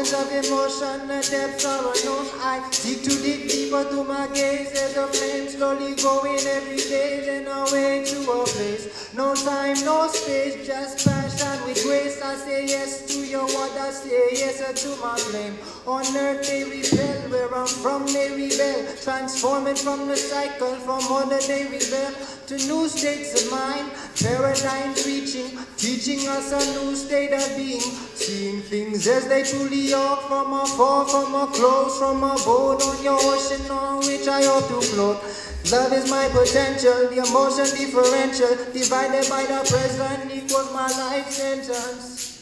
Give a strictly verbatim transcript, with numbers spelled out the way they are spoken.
Oceans of emotion, the depths are unknown. I seek to dig deeper to my gaze as the flame slowly going every day, then away to a place. No time, no space, just passion with grace. I say yes to your word, I say yes to my flame. On earth they rebel, where I'm from they rebel, transforming from the cycle, from order they rebel to new states of mind, paradigms reaching, teaching us a new state of being, seeing things as they truly are, from afar, from a close, from a boat on your ocean on which I ought to float. Love is my potential, the emotion differential, divided by the present equals my life sentence.